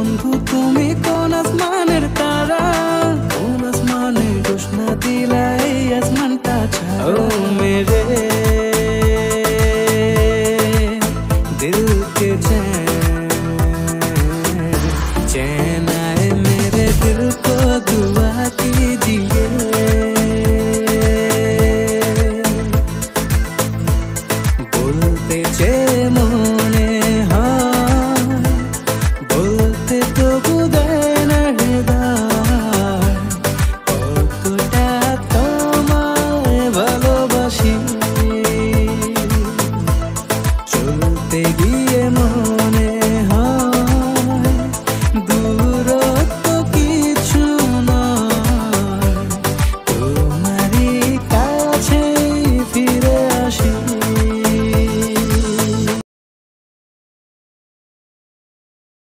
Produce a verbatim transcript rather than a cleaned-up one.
বন্ধু তুমি কোন আসমানের তারা, কোন আসমানে দোষ না দিলাই আসমানটা ছাড়া। ও মেরে दिल के चैन चैन आए मेरे दिल को दुआ कीजिए। बोलते चे मोने हाँ बोलते तो बुदाय ना हृदय, কতটা তোমায় ভালোবাসি। চলতে গিয়ে মন